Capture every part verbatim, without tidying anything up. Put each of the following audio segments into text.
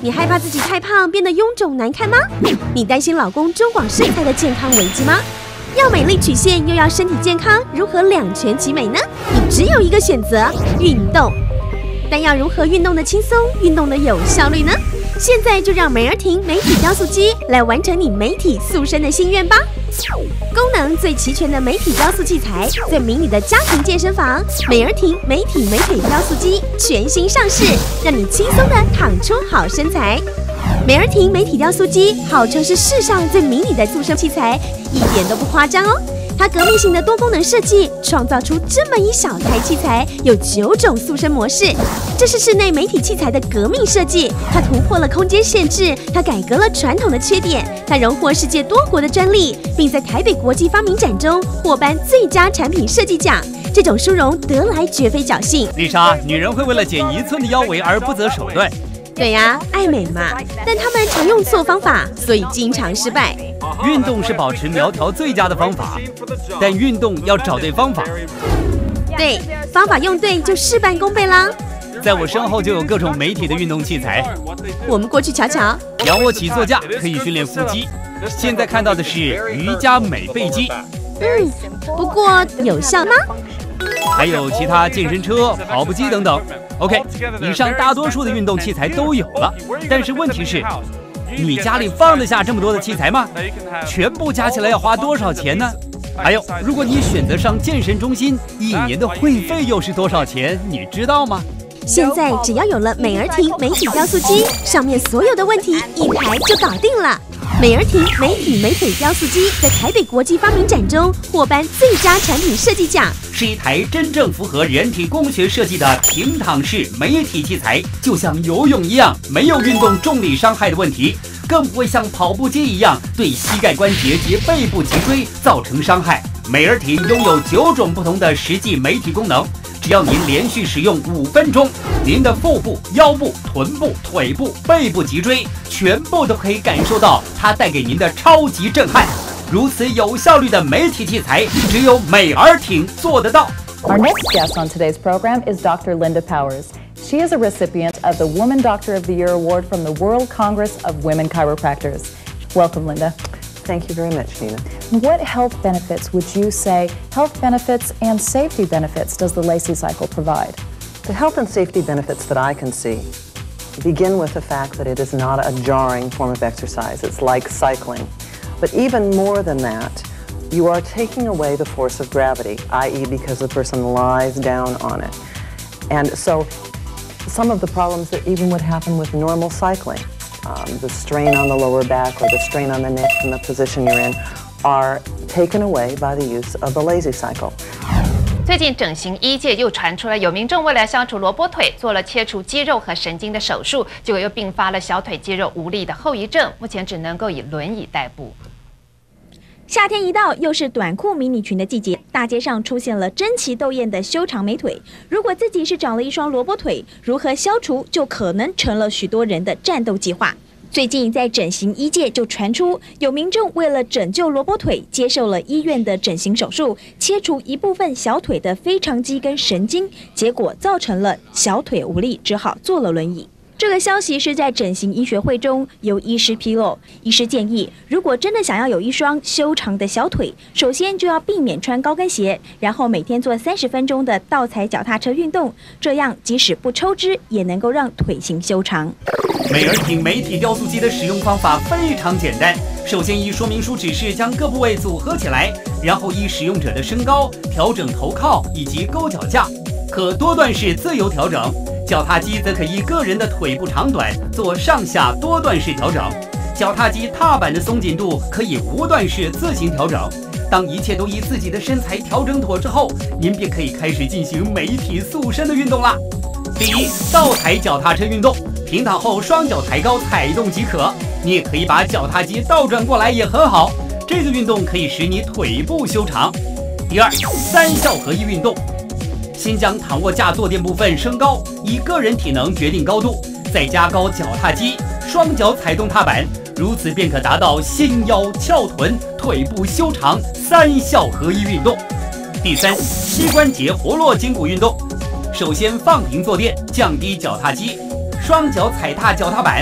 你害怕自己太胖变得臃肿难看吗？你担心老公中广身材的健康危机吗？要美丽曲线又要身体健康，如何两全其美呢？你只有一个选择：运动。但要如何运动的轻松，运动的有效率呢？现在就让美尔婷美体雕塑机来完成你美体塑身的心愿吧！功能最齐全的美体雕塑器材，最迷你的家庭健身房，美尔婷美体美腿雕塑机全新上市，让你轻松的躺出好身材。美尔婷美体雕塑机号称是世上最迷你的塑身器材，一点都不夸张哦。它革命性的多功能设计，创造出这么一小台器材，有九种塑身模式。这是室内美体器材的革命设计，它突破了空间限制，它改革了传统的缺点，它荣获世界多国的专利，并在台北国际发明展中获颁最佳产品设计奖。这种殊荣得来绝非侥幸。 丽莎，女人会为了减一寸的腰围而不择手段。 对呀，爱美嘛，但他们常用错方法，所以经常失败。 运动是保持苗条最佳的方法，但运动要找对方法。 对，方法用对就事半功倍啦。 在我身后就有各种美体的运动器材， 我们过去瞧瞧。 仰卧起坐架可以训练腹肌，现在看到的是瑜伽美背肌。 嗯，不过有效吗？ 还有其他健身车、跑步机等等。OK， 以上大多数的运动器材都有了，但是问题是，你家里放得下这么多的器材吗？全部加起来要花多少钱呢？还有，如果你选择上健身中心，一年的会费又是多少钱？你知道吗？ 现在只要有了美尔婷美体雕塑机，上面所有的问题一台就搞定了。美尔婷美体美腿雕塑机在台北国际发明展中获颁最佳产品设计奖， 是一台真正符合人体工学设计的平躺式美体器材，就像游泳一样，没有运动重力伤害的问题，更不会像跑步机一样对膝盖关节及背部脊椎造成伤害。美尔体拥有九种不同的实际美体功能，只要您连续使用五分钟，您的腹部、腰部、臀部、腿部、背部、脊椎全部都可以感受到它带给您的超级震撼。如此有效率的美体器材，只有美尔挺做得到。 Our next guest on today's program is Doctor Linda Powers. She is a recipient of the Woman Doctor of the Year Award from the World Congress of Women Chiropractors. Welcome, Linda. Thank you very much, Nina. What health benefits would you say, health benefits and safety benefits, does the Lacey cycle provide? The health and safety benefits that I can see begin with the fact that it is not a jarring form of exercise. It's like cycling. But even more than that, you are taking away the force of gravity, that is because the person lies down on it. And so some of the problems that even would happen with normal cycling, um, the strain on the lower back or the strain on the neck from the position you're in, are taken away by the use of the Lazy cycle. 最近整形医界又传出了有民众为了消除萝卜腿，做了切除肌肉和神经的手术，结果又并发了小腿肌肉无力的后遗症，目前只能够以轮椅代步。 夏天一到，又是短裤迷你裙的季节，大街上出现了争奇斗艳的修长美腿。如果自己是长了一双萝卜腿，如何消除就可能成了许多人的战斗计划。最近在整形医界就传出，有民众为了拯救萝卜腿，接受了医院的整形手术，切除一部分小腿的腓肠肌跟神经，结果造成了小腿无力，只好坐了轮椅。这个消息是在整形医学会中由医师披露，医师建议，如果真的想要有一双修长的小腿，首先就要避免穿高跟鞋，然后每天做三十分钟的倒踩脚踏车运动，这样即使不抽脂，也能够让腿型修长。 美尔挺美体雕塑机的使用方法非常简单，首先依说明书指示将各部位组合起来，然后依使用者的身高调整头靠以及勾脚架，可多段式自由调整。脚踏机则可依个人的腿部长短做上下多段式调整，脚踏机踏板的松紧度可以无段式自行调整。当一切都依自己的身材调整妥之后，您便可以开始进行美体塑身的运动啦。第一，倒踩脚踏车运动，平躺后双脚抬高踩动即可。你也可以把脚踏机倒转过来也很好，这个运动可以使你腿部修长。第二，三效合一运动。先将躺卧架坐垫部分升高，以个人体能决定高度，再加高脚踏机，双脚踩动踏板，如此便可达到纤腰翘臀、腿部修长三效合一运动。第三，膝关节活络筋骨运动。首先放平坐垫，降低脚踏机，双脚踩踏脚踏板，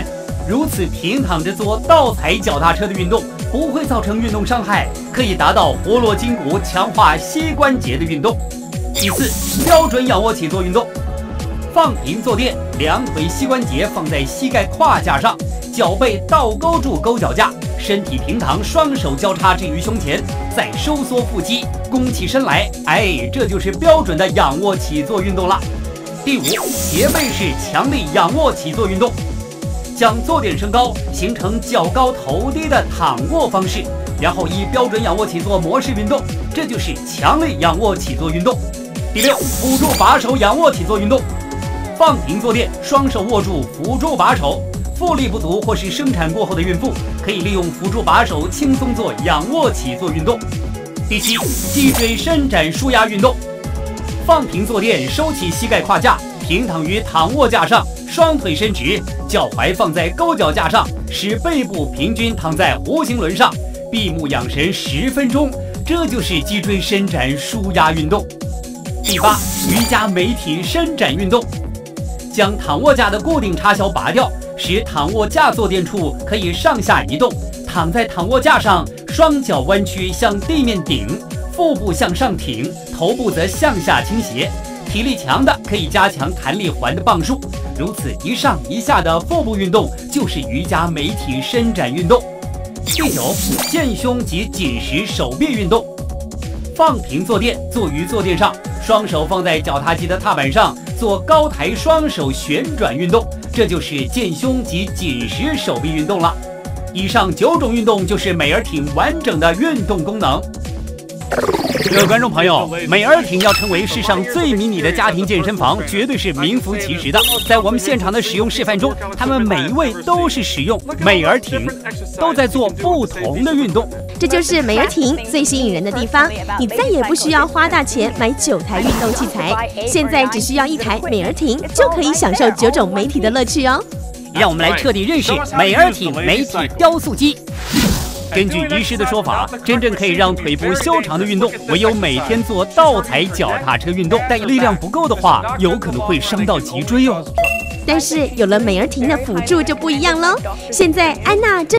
如此平躺着做倒踩脚踏车的运动，不会造成运动伤害，可以达到活络筋骨、强化膝关节的运动。第四，标准仰卧起坐运动。放平坐垫，两腿膝关节放在膝盖胯架上，脚背倒勾住勾脚架，身体平躺，双手交叉置于胸前，再收缩腹肌，弓起身来，哎，这就是标准的仰卧起坐运动了。第五，斜背式强力仰卧起坐运动。将坐垫升高，形成脚高头低的躺卧方式，然后以标准仰卧起坐模式运动，这就是强力仰卧起坐运动。第六，辅助把手仰卧起坐运动。放平坐垫，双手握住辅助把手，腹力不足或是生产过后的孕妇，可以利用辅助把手轻松做仰卧起坐运动。第七，脊椎伸展舒压运动。放平坐垫，收起膝盖胯架，平躺于躺卧架上，双腿伸直，脚踝放在勾脚架上，使背部平均躺在弧形轮上，闭目养神十分钟，这就是脊椎伸展舒压运动。第八，瑜伽美体伸展运动。将躺卧架的固定插销拔掉，使躺卧架坐垫处可以上下移动。躺在躺卧架上，双脚弯曲向地面顶，腹部向上挺，头部则向下倾斜。体力强的可以加强弹力环的磅数，如此一上一下的腹部运动就是瑜伽美体伸展运动。第九，健胸及紧实手臂运动。放平坐垫，坐于坐垫上，双手放在脚踏机的踏板上，做高抬双手旋转运动，这就是健胸及紧实手臂运动了。以上九种运动就是美尔挺完整的运动功能。各位观众朋友，美尔挺要成为世上最迷你的家庭健身房，绝对是名副其实的。在我们现场的使用示范中，他们每一位都是使用美尔挺，都在做不同的运动。 这就是美尔挺最吸引人的地方，你再也不需要花大钱买九台运动器材，现在只需要一台美尔挺就可以享受九种美体的乐趣哦。 让我们来彻底认识美尔挺美体雕塑机。根据医师的说法，真正可以让腿部修长的运动，唯有每天做倒踩脚踏车运动。但力量不够的话，有可能会伤到脊椎哦。 但是有了美尔挺的辅助就不一样喽。现在安娜正